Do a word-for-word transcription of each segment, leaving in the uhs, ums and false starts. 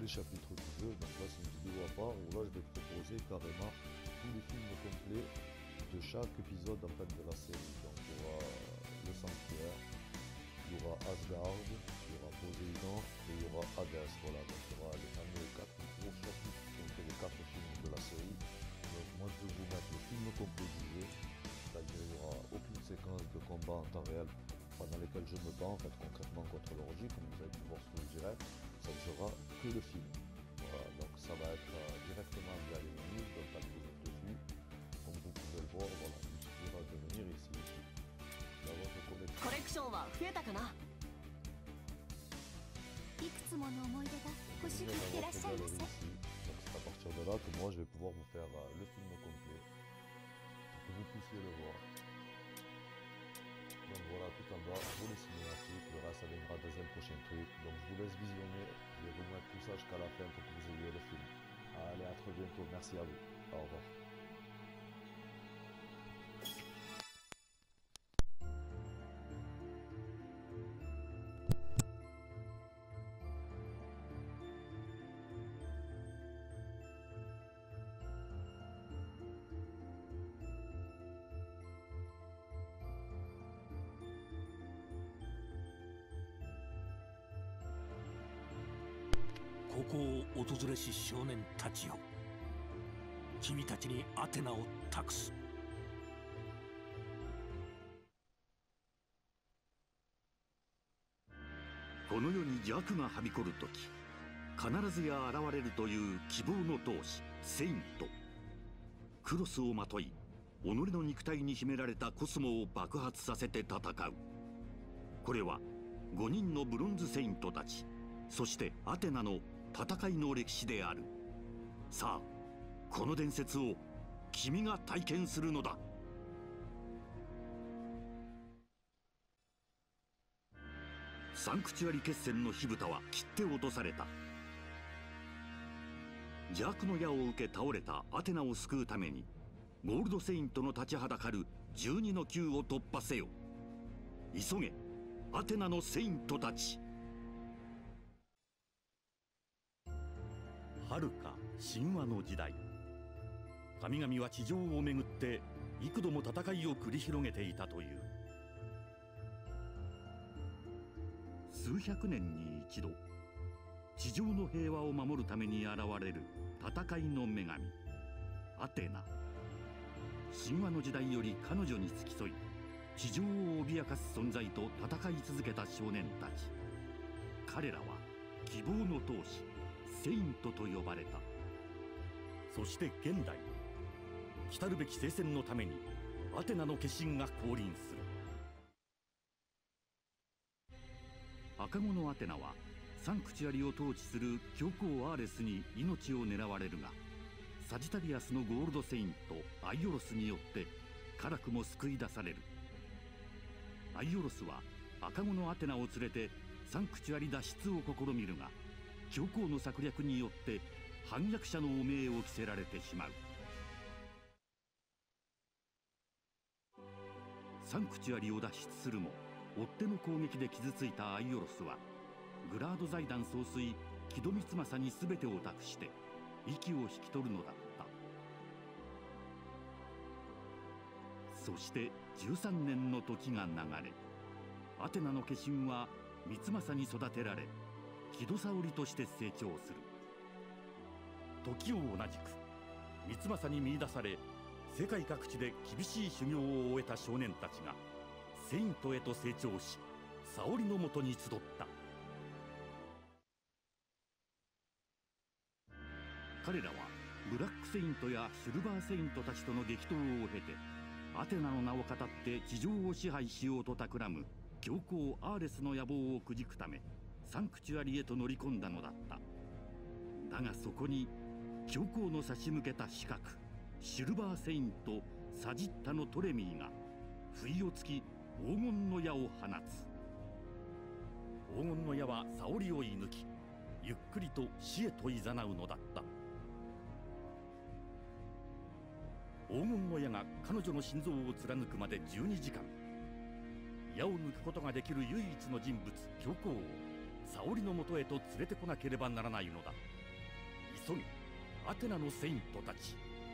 les chapitres du jeu. Donc là c'est une vidéo à part où là je vais te proposer carrément tous les films complets de chaque épisode en fait de la série. Donc il y aura le Sanctuaire, il y aura Asgard, il y aura Poséidon et il y aura Hades. Voilà, donc il y aura les fameux quatre gros chapitres qui ont fait les quatre films de la série. Donc moi je vais vous mettre le film complet du jeu, c'est-à-dire il n'y aura aucune séquence de combat en temps réel pendant lesquelles je me bats en fait concrètement contre l'orgie, comme vous avez pu voir sur le direct. Ça ne sera que le film. Voilà, donc ça va être euh, directement via les menus, donc pas que vous êtes dessus. Comme vous pouvez le voir, voilà, il suffira de venir ici, d'avoir vos connexions. コレクションは増えたかな。 いくつもの思い出が欲しがってらっしゃいませ。 Donc c'est à partir de là que moi je vais pouvoir vous faire euh, le film complet pour que vous puissiez le voir. Donc voilà, tout en bas, pour les cinématiques, le reste ça viendra dans un prochain truc. Donc je vous laisse visionner, je vais vous mettre tout ça jusqu'à la fin pour que vous ayez le film. Allez, à très bientôt, merci à vous, au revoir. ここを訪れし少年たちよ、君たちにアテナを託す。 この世に邪悪がはびこる時、必ずや現れるという希望の闘士セイント。クロスをまとい、己の肉体に秘められたコスモを爆発させて戦う。これはごにんのブロンズセイントたち、そしてアテナの戦いの歴史である。さあ、この伝説を君が体験するのだ。サンクチュアリ決戦の火蓋は切って落とされた。邪悪の矢を受け倒れたアテナを救うために、ゴールドセイントの立ちはだかるじゅうにの級を突破せよ。急げ、アテナのセイントたち。遥か神話の時代、神々は地上をめぐって幾度も戦いを繰り広げていたという。数百年に一度、地上の平和を守るために現れる戦いの女神アテナ。神話の時代より彼女に付き添い、地上を脅かす存在と戦い続けた少年たち。彼らは希望の闘士セイントと呼ばれた。そして現代、来るべき聖戦のためにアテナの化身が降臨する。赤子のアテナはサンクチュアリを統治する教皇アーレスに命を狙われるが、サジタリアスのゴールドセイントアイオロスによって辛くも救い出される。アイオロスは赤子のアテナを連れてサンクチュアリ脱出を試みるが、教皇の策略によって反逆者の汚名を着せられてしまう。サンクチュアリを脱出するも、追っ手の攻撃で傷ついたアイオロスはグラード財団総帥木戸光政に全てを託して息を引き取るのだった。そしてじゅうさんねんの時が流れ、アテナの化身は光政に育てられ、木戸沙織として成長する。時を同じく光政に見出され、世界各地で厳しい修行を終えた少年たちがセイントへと成長し、沙織のもとに集った。彼らはブラックセイントやシルバーセイントたちとの激闘を経て、アテナの名をかたって地上を支配しようと企む教皇アーレスの野望をくじくため、サンクチュアリへと乗り込んだのだった。だがそこに教皇の差し向けた刺客シルバーセイントサジッタのトレミーが不意をつき黄金の矢を放つ。黄金の矢は沙織を射抜き、ゆっくりと死へと誘うのだった。黄金の矢が彼女の心臓を貫くまでじゅうにじかん。矢を抜くことができる唯一の人物教皇を沙織のもとへと連れてこなければならないのだ。 急げアテナのセイントたち。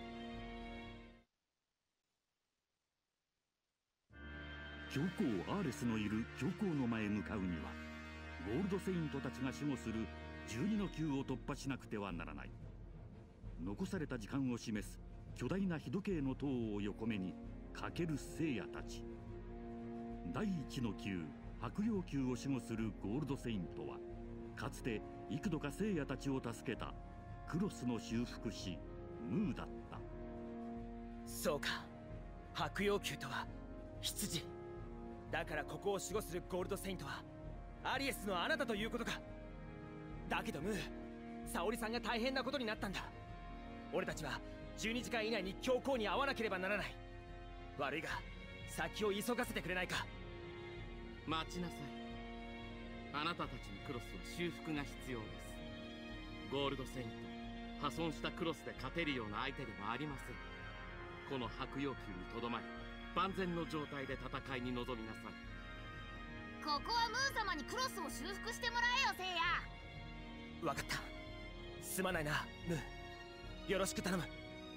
教皇アーレスのいる教皇の前へ向かうにはゴールドセイントたちが守護するじゅうにの級を突破しなくてはならない。残された時間を示す巨大な日時計の塔を横目に駆ける聖夜たち。第一の級白陽級を守護するゴールドセイントはかつて幾度か聖夜たちを助けたクロスの修復師ムーだった。 そうか、白陽級とは羊だから、ここを守護するゴールドセイントはアリエスのあなたということか。だけどムー、沙織さんが大変なことになったんだ。俺たちはじゅうにじかん以内に教皇に会わなければならない。悪いが先を急がせてくれないか。 待ちなさい。あなたたちのクロスは修復が必要です。ゴールドセイント、破損したクロスで勝てるような相手ではありません。この白陽級にとどまり万全の状態で戦いに臨みなさい。 ここはムー様にクロスを修復してもらえよ、せいや。 分かった。すまないなムー、よろしく頼む。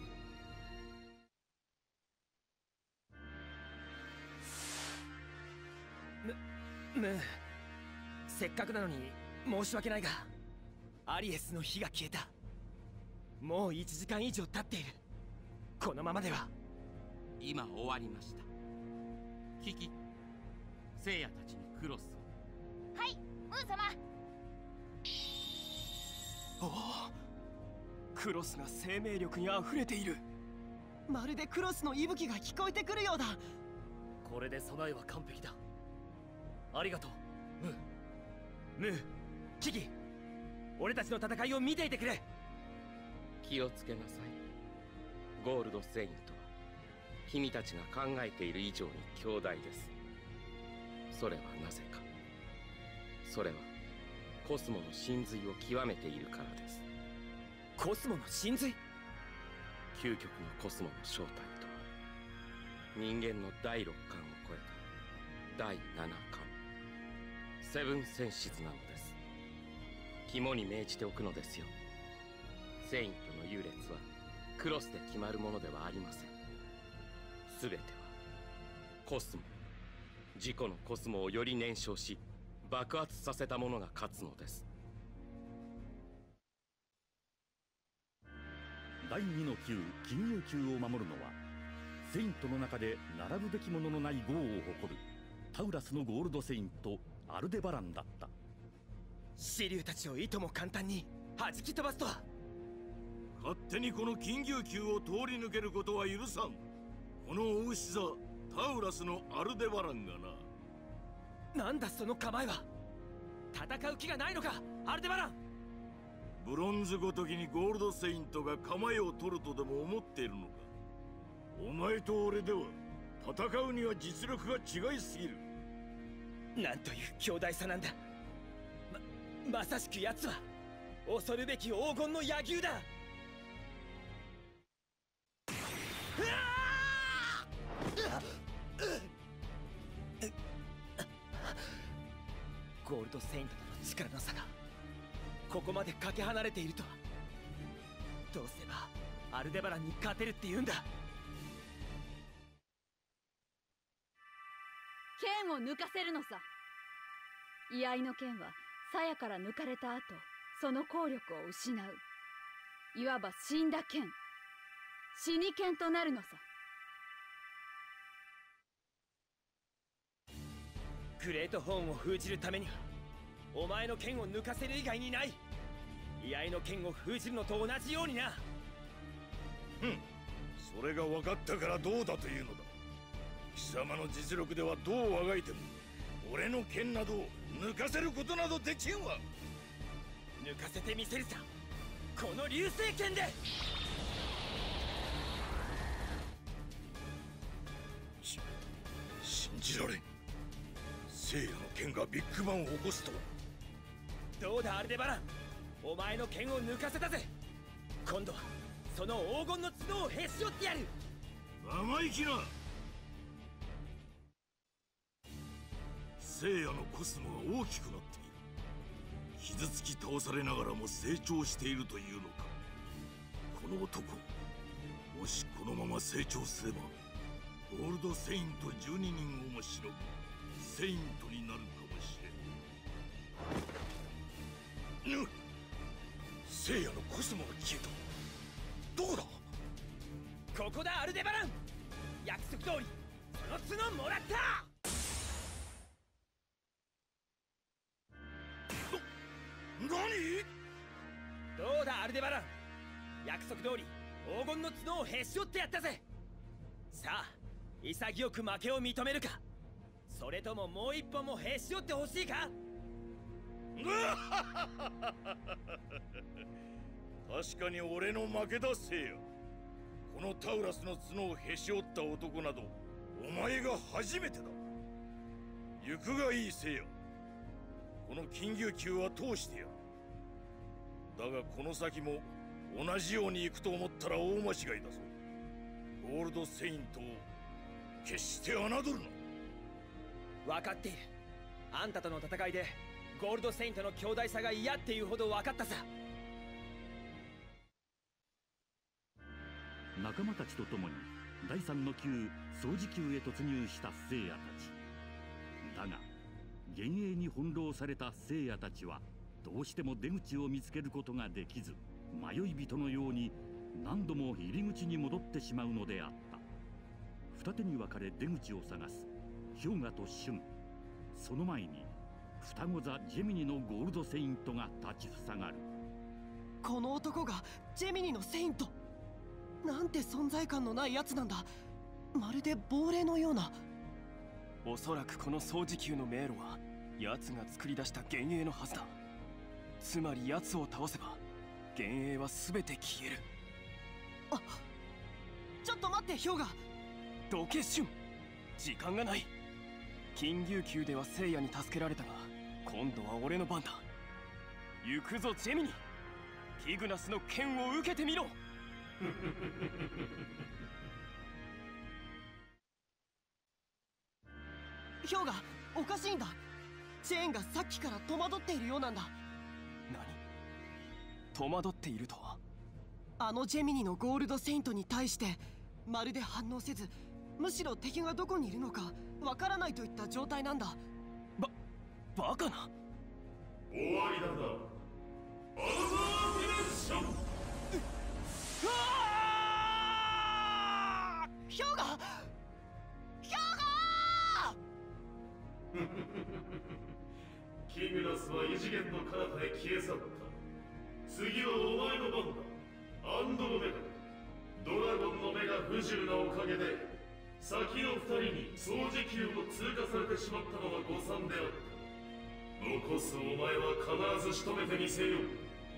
ムムー、せっかくなのに申し訳ないがアリエスの火が消えた。もういちじかん以上経っている。このままでは。 今終わりました。キキ、聖夜たちにクロスを。 はい、ムー様。 おお、クロスが生命力にあふれている。まるでクロスの息吹が聞こえてくるようだ。 これで備えは完璧だ。ありがとうムー。 ムー、キキ、俺たちの戦いを見ていてくれ。 気をつけなさい。ゴールドセイントは君たちが考えている以上に強大です。それはなぜか。それはコスモの神髄を極めているからです。 コスモの神髄？ 究極のコスモの正体とは人間のだいろっかんを超えただいななかん、セブンセンシズなのです。肝に銘じておくのですよ。セイントの優劣はクロスで決まるものではありません。全てはコスモ、自己のコスモをより燃焼し爆発させたものが勝つのです。 だいにの級金融級を守るのはセイントの中で並ぶべきもののない豪を誇るタウラスのゴールドセイントアルデバランだった。 支流たちをいとも簡単に弾き飛ばすとは。 勝手にこの金牛級を通り抜けることは許さん。このお牛座タウラスのアルデバランがな。 なんだその構えは。戦う気がないのかアルデバラン。 ブロンズごときにゴールドセイントが構えを取るとでも思っているのか。お前と俺では戦うには実力が違いすぎる。 なんという強大さなんだ。ま、まさしく奴は恐るべき黄金の野牛だ。ゴールドセイントとの力の差がここまでかけ離れているとは。どうすればアルデバランに勝てるって言うんだ。 剣を抜かせるのさ。居合の剣は鞘から抜かれた後その効力を失う。いわば死んだ剣、死に剣となるのさ。 グレートホーンを封じるためにはお前の剣を抜かせる以外にない。居合の剣を封じるのと同じようにな。 ふん、それが分かったからどうだというのだ。貴様の実力ではどうあがいても俺の剣などを抜かせることなどできんわ。 抜かせてみせるさ、この流星剣で。 し信じられん。聖夜の剣がビッグバンを起こすとは。 どうだアルデバラン、お前の剣を抜かせたぜ。今度はその黄金の角をへし折ってやる。 生意気な。聖夜のコスモが大きくなっている。傷つき倒されながらも成長しているというのか。 この男、もしこのまま成長すればゴールドセイントじゅうににんをもしのぐセイントになるかもしれん。ぬ聖夜のコスモが消えた。どこだ？ ここだアルデバラン。約束通りその角もらった。 何？ どうだアルデバラン、約束通り黄金の角をへし折ってやったぜ。さあ潔く負けを認めるか、それとももう一本もへし折ってほしいか。 確かに俺の負けだせいや。このタウラスの角をへし折った男などお前が初めてだ。行くがいいせいや。この金牛宮は通してやる。だがこの先も同じように行くと思ったら大間違いだぞ。ゴールドセイントを決して侮るな。 分かっている。あんたとの戦いでゴールドセイントの強大さが嫌っていうほど分かったさ。 仲間たちと共にだいさんの級掃除宮へ突入した聖夜たちだが、幻影に翻弄された聖夜たちはどうしても出口を見つけることができず、迷い人のように何度も入り口に戻ってしまうのであった。二手に分かれ出口を探す氷河と俊。その前に双子座ジェミニのゴールドセイントが立ちふさがる。 この男がジェミニのセイント。なんて存在感のないやつなんだ。まるで亡霊のような。 おそらくこの掃除宮の迷路は奴が作り出した幻影のはずだ。つまり奴を倒せば幻影は全て消える。 あ、ちょっと待って氷河。 どけシュン、時間がない。金牛宮では聖夜に助けられたが、今度は俺の番だ。行くぞジェミニ、ティグナスの剣を受けてみろ。 氷河、おかしいんだ。チェーンがさっきから戸惑っているようなんだ。 何？戸惑っているとは？ あのジェミニのゴールドセイントに対してまるで反応せず、むしろ敵がどこにいるのかわからないといった状態なんだ。 ば、バカな。 終わりだな。アナザーディメンション。 うわあ！氷河！氷河！ キグナスは異次元の彼方へ消え去った。次はお前の番だ。アンドロメダ。ドラゴンの目が不自由なおかげで先の二人に掃除宮を通過されてしまったのは誤算であった。残すお前は必ず仕留めてみせよう。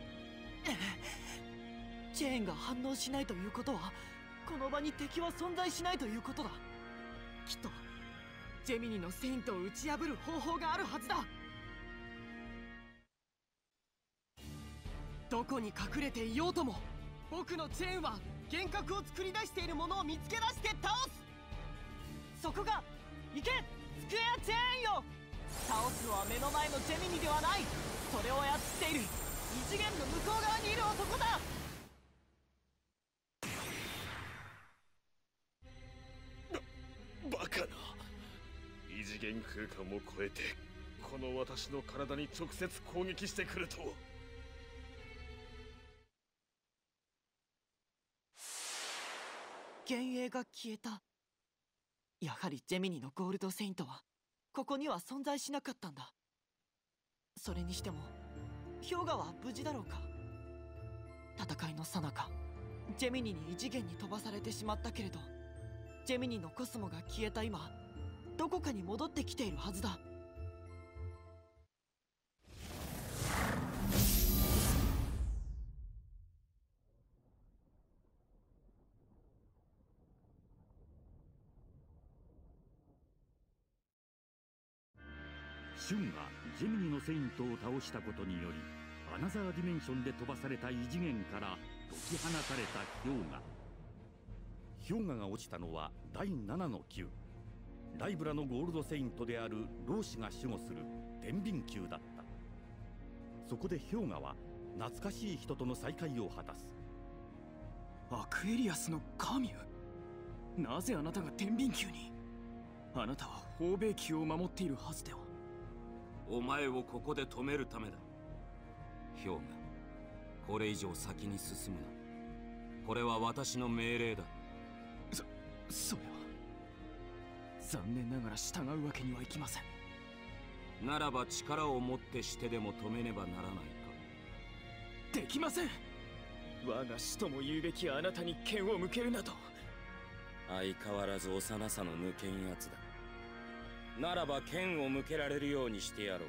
チェーンが反応しないということは、この場に敵は存在しないということだ。きっとジェミニのセイントを打ち破る方法があるはずだ。どこに隠れていようとも、僕のチェーンは幻覚を作り出しているものを見つけ出して倒す。そこが行けスクエアチェーンよ。倒すのは目の前のジェミニではない。それを操っている異次元の向こう側にいる男だ。 バカな。異次元空間を超えてこの私の体に直接攻撃してくるとは。 幻影が消えた。やはりジェミニのゴールドセイントはここには存在しなかったんだ。それにしても氷河は無事だろうか。戦いの最中ジェミニに異次元に飛ばされてしまったけれど、ジェミニのコスモが消えた今どこかに戻ってきているはずだ。 シュンがジェミニのセイントを倒したことにより、アナザーディメンションで飛ばされた異次元から解き放たれた氷河。氷河が落ちたのはだいななの級、ライブラのゴールドセイントである老子が守護する天秤級だった。そこで氷河は懐かしい人との再会を果たす。 アクエリアスのカミュ？なぜあなたが天秤宮に？あなたは宝米宮を守っているはずでは。 お前をここで止めるためだ。ヒョウガ、これ以上先に進むな。これは私の命令だ。 そ、それは残念ながら従うわけにはいきません。 ならば力をもってしてでも止めねばならないか。 できません。我が師とも言うべきあなたに剣を向けるなど。 相変わらず幼さの抜けんやつだ。ならば剣を向けられるようにしてやろ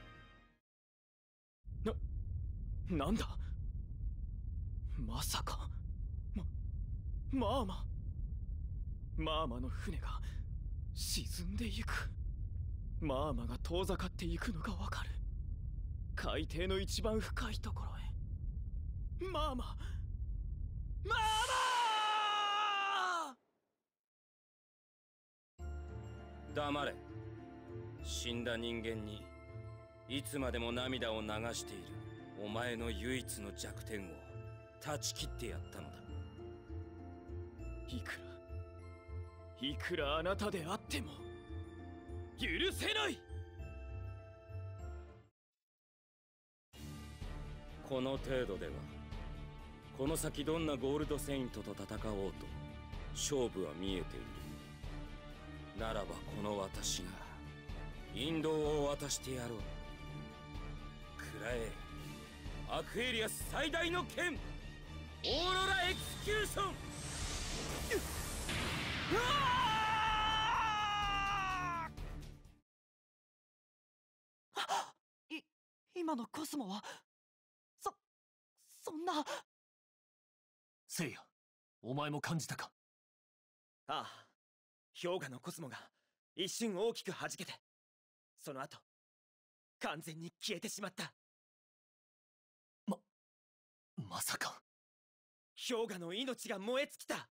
う。な、なんだ？まさか、ま、マーマ。マーマの船が沈んでいく。マーマが遠ざかっていくのがわかる。海底の一番深いところへ。マーマ、マーう。黙れ。死んだ人間にいつまでも涙を流しているお前の唯一の弱点を断ち切ってやったのだ。 いくらいくらあなたであっても許せない。 この程度ではこの先どんなゴールドセイントと戦おうと勝負は見えている。ならばこの私が引導を渡してやろう。くらえアクエリアス最大の剣、オーロラエクスキューション。うわあ！い今のコスモはそそんな。 聖夜、お前も感じたか？ ああ、氷河のコスモが一瞬大きく弾けて、その後完全に消えてしまった。 ままさか氷河の命が燃え尽きた。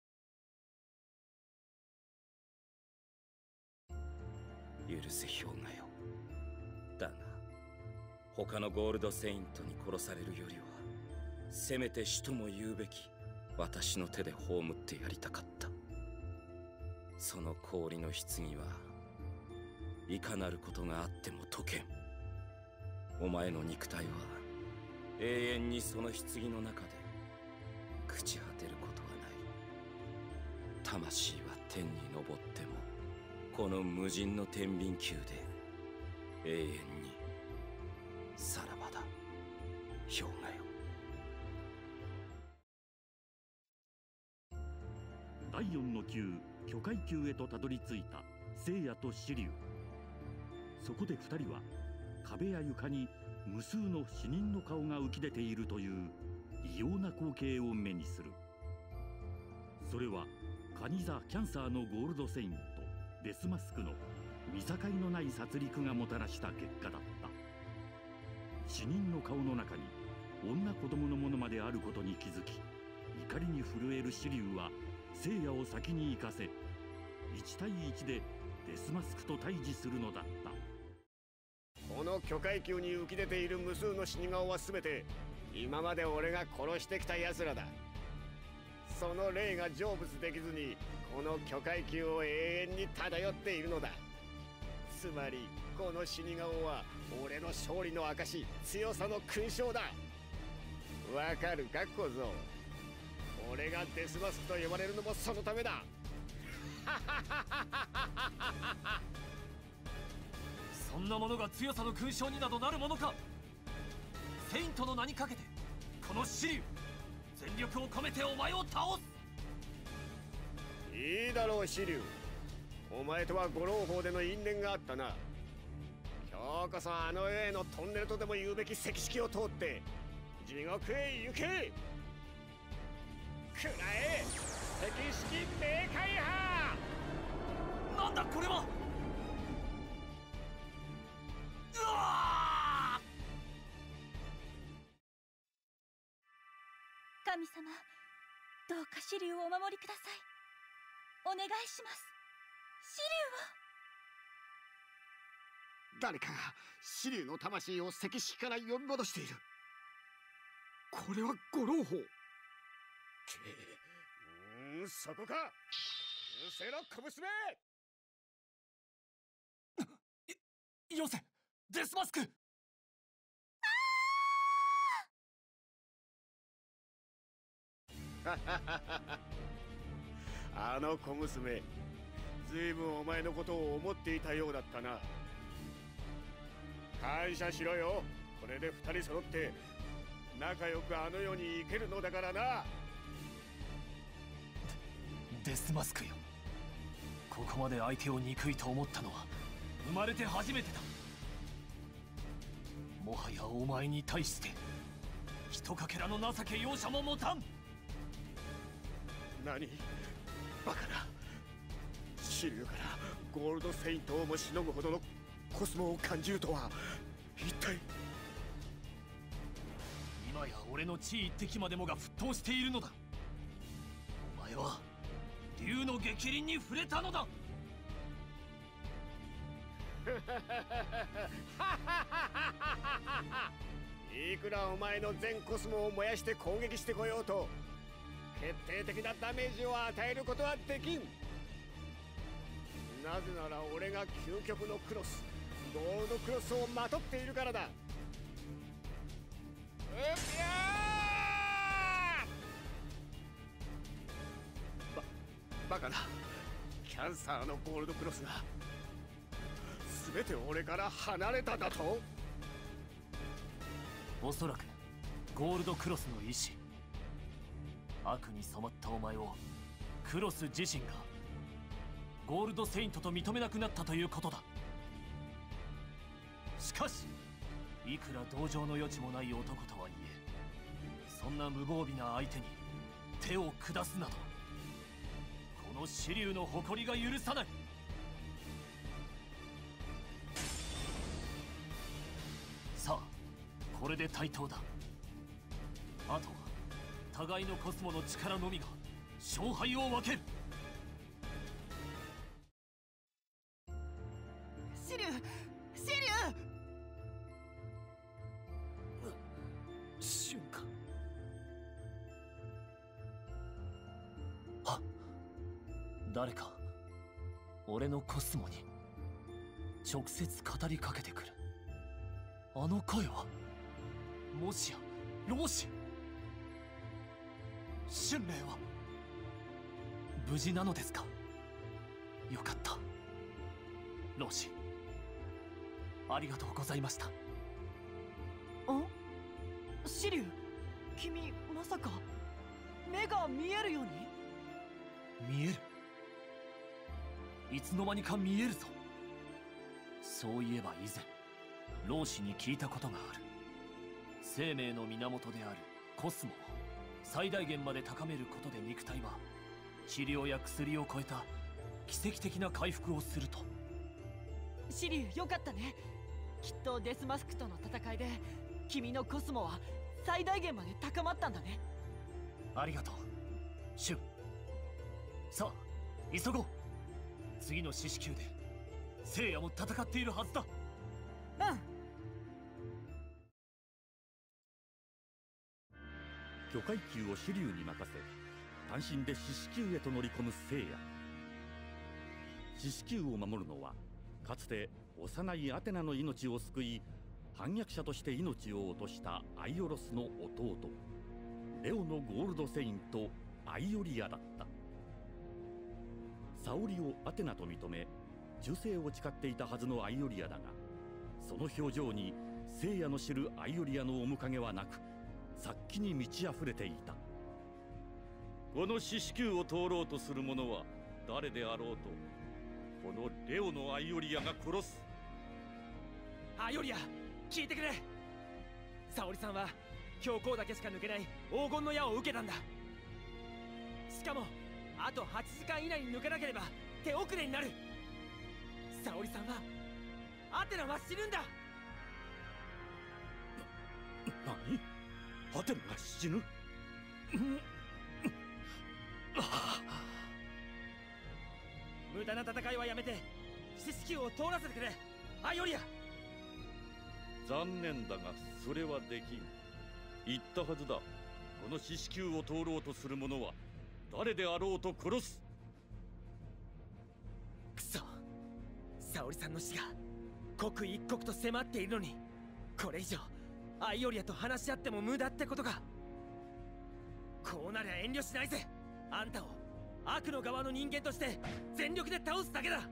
許せ氷河よ。だが他のゴールドセイントに殺されるよりはせめて死とも言うべき私の手で葬ってやりたかった。その氷の棺はいかなることがあっても解けん。お前の肉体は永遠にその棺の中で朽ち果てることはない。魂は天に昇ってもこの無人の天秤宮で永遠にさらばだ、氷河よ。 だいよんの級巨海宮へとたどり着いた聖夜と紫龍。そこで二人は壁や床に無数の死人の顔が浮き出ているという異様な光景を目にする。それはカニ座キャンサーのゴールドセイントデスマスクの見境のない殺戮がもたらした結果だった。死人の顔の中に女子供のものまであることに気づき、怒りに震える紫龍は聖夜を先に行かせいち対いちでデスマスクと対峙するのだった。 この巨海宮に浮き出ている無数の死に顔は全て今まで俺が殺してきた奴らだ。その霊が成仏できずにこの巨海宮を永遠に漂っているのだ。つまりこの死に顔は俺の勝利の証、強さの勲章だ。わかるか小僧。俺がデスマスクと呼ばれるのもそのためだ。 そんなものが強さの勲章になどなるものか。セイントの名にかけてこの紫龍全力を込めてお前を倒す。いいだろう紫龍、お前とは五郎峰での因縁があったな。今日こそあの世へのトンネルとでも言うべき石式を通って地獄へ行け。くらえ石式冥界派。 なんだこれは。うわ神様、どうか紫龍をお守りください。お願いします。 誰かが紫龍の魂を石式から呼び戻している。これは五郎峰。 ん、そこか。うせろ小娘。 よせデスマスク。 あの小娘、ずいぶんお前のことを思っていたようだったな。感謝しろよ。これで二人揃って仲良くあの世に行けるのだからな。 デ、デスマスクよ、ここまで相手を憎いと思ったのは生まれて初めてだ。もはやお前に対してひとかけらの情け容赦も持たん。 何バカな。支流からゴールドセイントをもしのぐほどのコスモを感じるとは一体。 今や俺の地位一滴までもが沸騰しているのだ。お前は竜の逆鱗に触れたのだ。 いくらお前の全コスモを燃やして攻撃してこようと決定的なダメージを与えることはできん。なぜなら俺が究極のクロス、ゴールドクロスをまとっているからだ。うっぴゃー！ば、バカな。キャンサーのゴールドクロスが全て俺から離れただと？ おそらくゴールドクロスの意志、悪に染まったお前をクロス自身がゴールドセイントと認めなくなったということだ。しかしいくら同情の余地もない男とはいえ、そんな無防備な相手に手を下すなど、この支流の誇りが許さない。さあこれで対等だ。あとは互いのコスモの力のみが勝敗を分ける。 シリュウ、シリュウ。 瞬間。あ、誰か俺のコスモに直接語りかけてくる。あの声はもしや老子。春麗は無事なのですか？よかった。老子、ありがとうございました。 ん？シリュウ、君まさか目が見えるように？ 見える？いつの間にか見えるぞ。そういえば以前老子に聞いたことがある。生命の源であるコスモを最大限まで高めることで肉体は治療や薬を超えた奇跡的な回復をすると。 シリュウ、よかったね。きっとデスマスクとの戦いで君のコスモは最大限まで高まったんだね。 ありがとうシュン。さあ急ごう。次の四死球で聖夜も戦っているはずだ。 うん。 巨階級を支流に任せ単身で四死球へと乗り込む聖夜。四死球を守るのはかつて幼いアテナの命を救い反逆者として命を落としたアイオロスの弟レオのゴールドセイントアイオリアだった。沙織をアテナと認め忠誠を誓っていたはずのアイオリアだが、その表情に聖夜の知るアイオリアの面影はなく殺気に満ち溢れていた。この四死球を通ろうとする者は誰であろうとこのレオのアイオリアが殺す。 アイオリア、聞いてくれ。沙織さんは教皇だけしか抜けない黄金の矢を受けたんだ。しかもあとはちじかん以内に抜けなければ手遅れになる。沙織さんはアテナは死ぬんだ。 何？アテナが死ぬ？ 無駄な戦いはやめて四死球を通らせてくれアイオリア。 残念だがそれはできん。言ったはずだ。 この四死球を通ろうとする者は誰であろうと殺す。 クソ、沙織さんの死が刻一刻と迫っているのに、これ以上アイオリアと話し合っても無駄ってことか。こうなりゃ遠慮しないぜ。あんたを悪の側の人間として全力で倒すだけだ。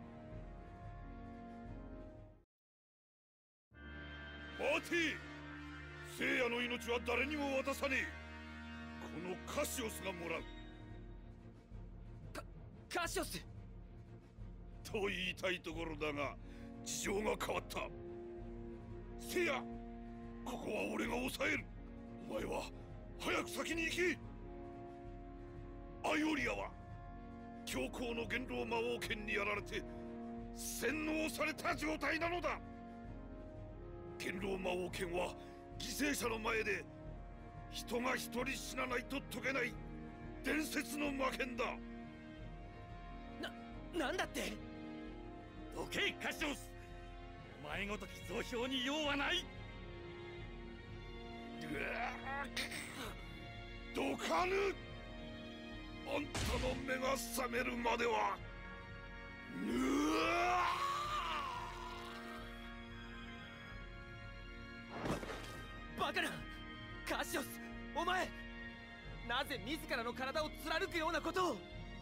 待て、聖夜の命は誰にも渡さねえ。このカシオスがもらう。 かカシオスと言いたいところだが事情が変わった。聖夜、ここは俺が抑える。お前は早く先に行け。アイオリアは教皇の元老魔王剣にやられて洗脳された状態なのだ。元老魔王剣は犠牲者の前で人が一人死なないと解けない伝説の魔剣だ。 な、なんだって。 どけカシオス、お前ごとき増票に用はない。 どかぬ。あんたの目が覚めるまでは。うわバカなカシオス、お前なぜ自らの体を貫くようなことを。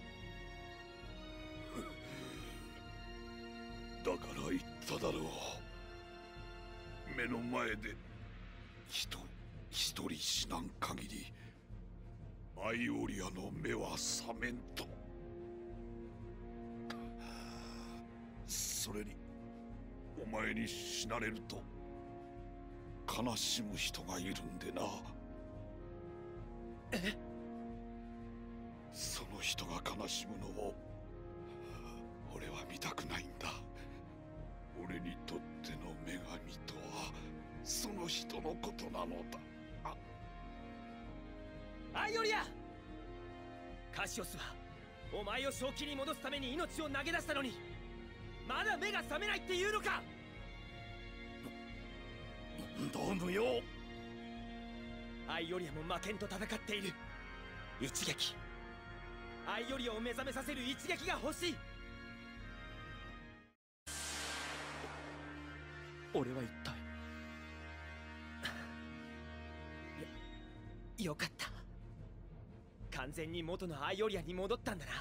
だから言っただろう。目の前で人一人死なん限りアイオリアの目は覚めんと。それにお前に死なれると悲しむ人がいるんでな。 え？ その人が悲しむのを俺は見たくないんだ。俺にとっての女神とはその人のことなのだ。あアイオリア、カシオスはお前を正気に戻すために命を投げ出したのにまだ目が覚めないっていうのか。 どう無用。 アイオリアも魔剣と戦っている。一撃、アイオリアを目覚めさせる一撃が欲しい。俺は一体よ、よかった。完全に元のアイオリアに戻ったんだな。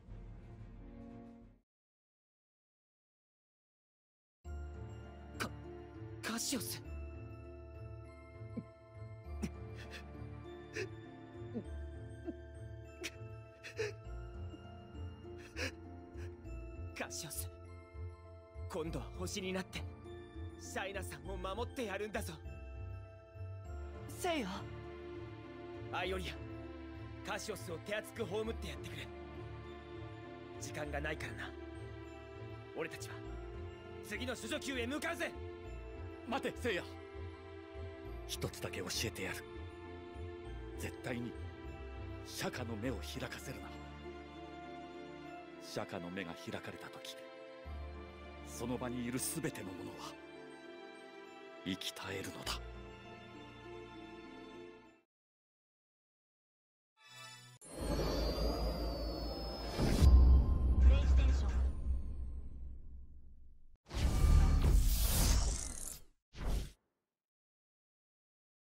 かカシオス、カシオス、今度は星になってシャイナさんを守ってやるんだぞ。 聖夜、 アイオリア、カシオスを手厚く葬ってやってくれ。時間がないからな。俺たちは次の処女級へ向かうぜ。 待て聖夜、一つだけ教えてやる。絶対に釈迦の目を開かせるな。釈迦の目が開かれた時、その場にいる全てのものは生き絶えるのだ。